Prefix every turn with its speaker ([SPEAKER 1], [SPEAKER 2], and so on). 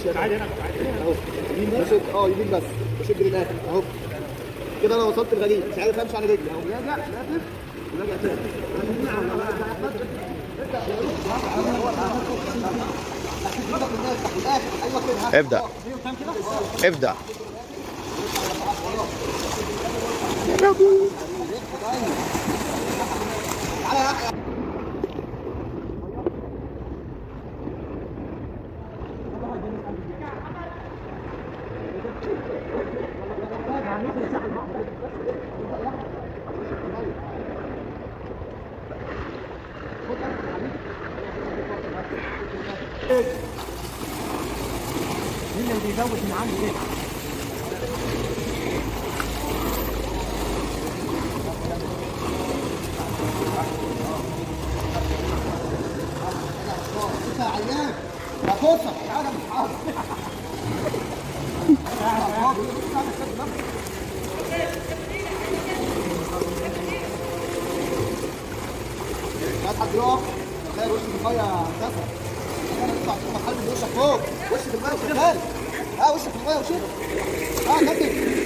[SPEAKER 1] تعالى هنا
[SPEAKER 2] اهو يمين بس. يمين بس بشد للاخر اهو كده. انا وصلت الغريب مش عارف امشي على رجلي اهو. راجع لافف وراجع تاني.
[SPEAKER 3] ابدأ ابدأ.
[SPEAKER 1] مين اللي بيزود من عندي ايه؟
[SPEAKER 2] يا عيان يا فرصه تعالى مش عارف. لا حد يقف. تخيل وش الميه هندسه. انا اطلع اشوف محل من وشك فوق. وش في الميه شغال. وشك في الميه وشوف. كمل.